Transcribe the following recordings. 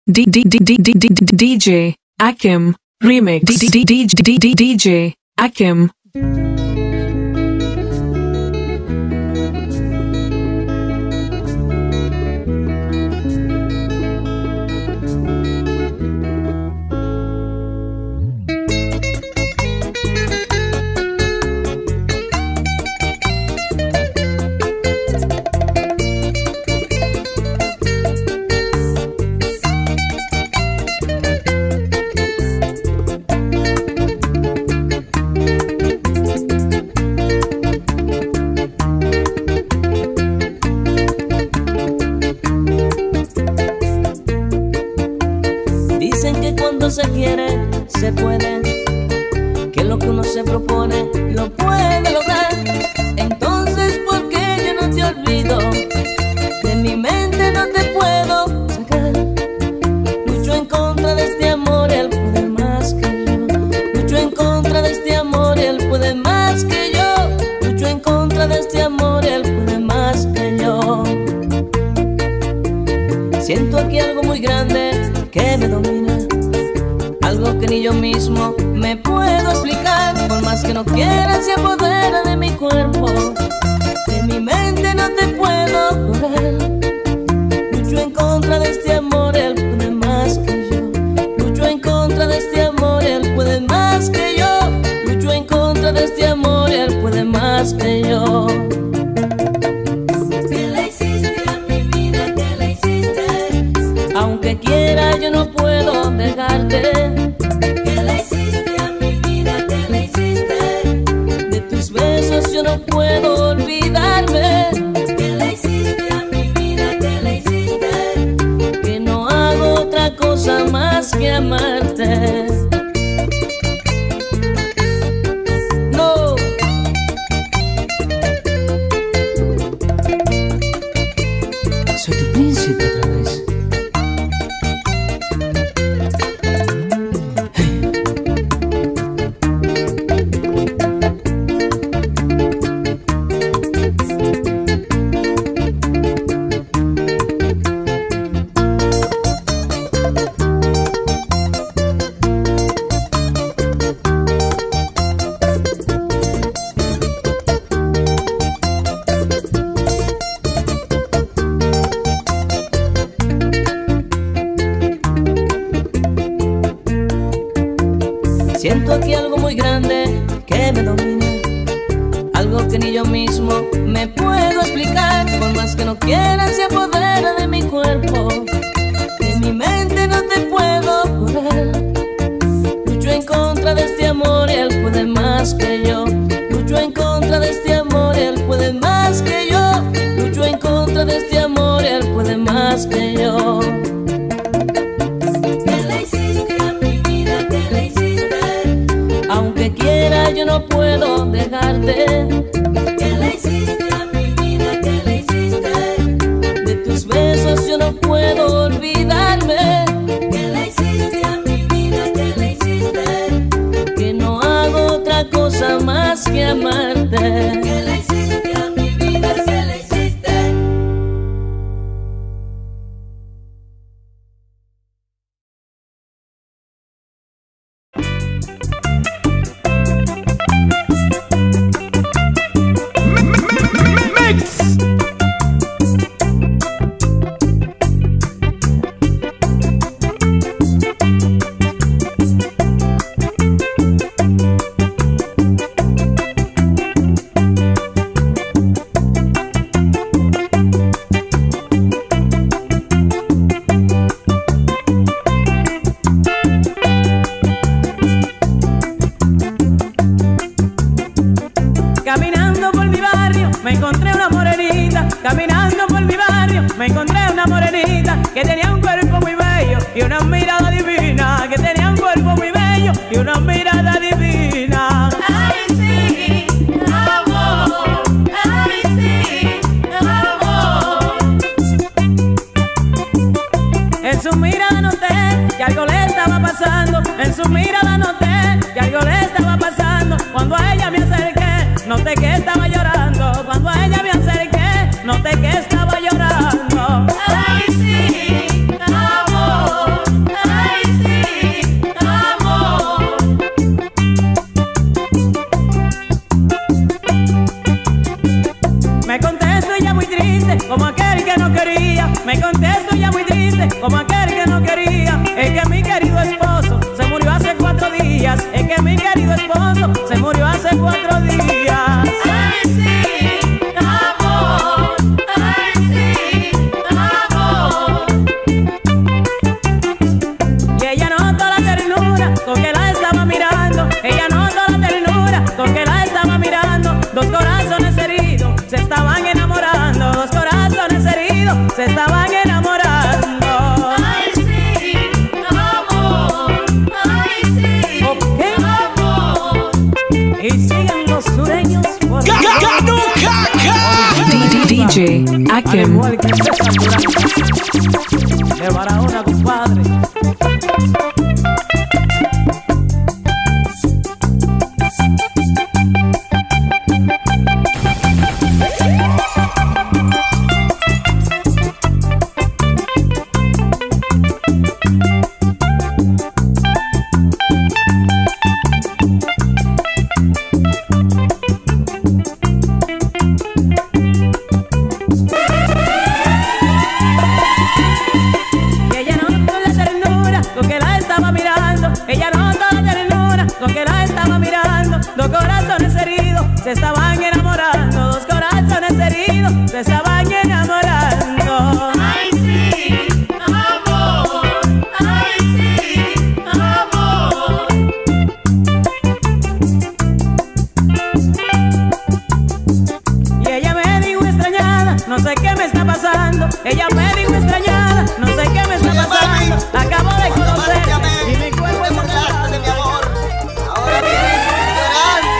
DJ Akim Remix DJ Akim. Se quiere, se puede, que lo que uno se propone lo puede lograr. Entonces, ¿por qué yo no te olvido? De mi mente no te puedo sacar. Lucho en contra de este amor, él puede más que yo. Lucho en contra de este amor, él puede más que yo. Lucho en contra de este amor, él puede más que yo. Siento aquí algo muy grande que me domina, algo que ni yo mismo me puedo explicar. Por más que no quiera, se apodera de mi cuerpo, de mi mente no te puedo borrar. Lucho en contra de este amor, él puede más que yo. Lucho en contra de este amor, él puede más que yo. Lucho en contra de este amor, él puede más que yo. ¿Qué le hiciste a mi vida? ¿Qué le hiciste? Aunque quiera, yo no puedo dejarte. Yo no puedo olvidarme. ¿Qué le hiciste a mi vida? ¿Qué le hiciste? Que no hago otra cosa más que amarte. No. Soy tu príncipe otra vez. Siento aquí algo muy grande que me domina, algo que ni yo mismo me puedo explicar. Por más que no quiera, se apodera de mi cuerpo, de mi mente no te puedo borrar. Lucho en contra de este amor y él puede más que yo. Lucho en contra de este amor y él puede más que yo. Lucho en contra de este amor y él puede más que yo. Aunque quiera, yo no puedo dejarte. ¿Qué le hiciste a mi vida? ¿Qué le hiciste? De tus besos yo no puedo olvidarme. ¿Qué le hiciste a mi vida? ¿Qué le hiciste? Que no hago otra cosa más que amarte. ¿Qué le hiciste a mi vida? ¿Qué le hiciste? Caminando por mi barrio me encontré una morenita. Caminando por mi barrio me encontré una morenita que tenía un cuerpo muy bello y una mirada divina. Que tenía un cuerpo muy bello y una mirada divina. Ay sí, amor. Ay sí, amor. En su mirada noté que algo le estaba pasando. En su mirada noté que algo le estaba pasando. Cuando a ella me acerqué, noté que estaba llorando. Cuando a ella me acerqué, noté que estaba llorando. Ay sí, amor. alguien no quería, es que mi querido esposo se murió hace 4 días. Es que mi querido esposo se murió hace 4 días. Ay, sí, amor. Ay, sí, amor. Y ella notó la ternura con que la estaba mirando. Ella notó la ternura con que la estaba mirando. Dos corazones heridos se estaban enamorando. Dos corazones heridos se estaban enamorando. Ay, sí, amor. Ay, sí, Ok. amor. Y siguen los sureños por DJ al Akim. igual que César Durán. De Barahona, compadre. Y ella notó la ternura con que la estaba mirando. Ella notó la ternura con que la estaba mirando. Dos corazones heridos se estaban enamorando. Dos corazones heridos se estaban enamorando. Ay, sí, amor. Ay, sí, amor. Y ella me dijo extrañada, no sé qué me está pasando. Ella me dijo extrañada, no sé qué me está pasando. Acabo de conocerte y mi cuerpo es burlaste de mi amor, ahora vienes llorando.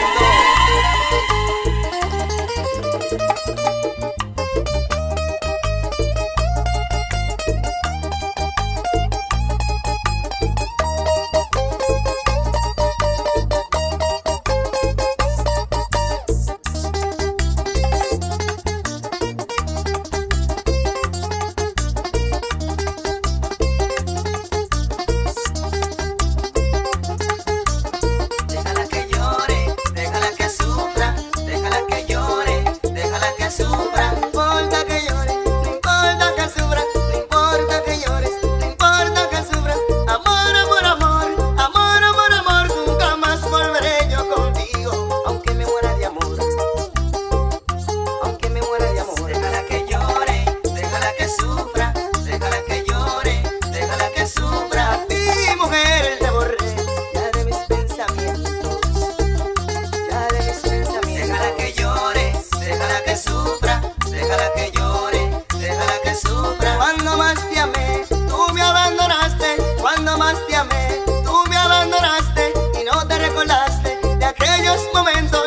Déjala que llore, déjala que sufra, déjala que llore, déjala que sufra. No importa que llore, no importa que sufra, no importa que llores, no importa que sufra. Amor, amor, amor, amor, amor, amor, nunca más volveré yo contigo, aunque me muera de amor, aunque me muera de amor. Déjala que llore, déjala que sufra, déjala que llore, déjala que sufra. A ti, mujer, te borré ya de mis pensamientos, ya de mis pensamientos. Déjala que llore, déjala que sufra, déjala que llore, déjala que sufra. Cuando más te amé, tú me abandonaste. Cuando más te amé, tú me abandonaste y no te recordaste de aquellos momentos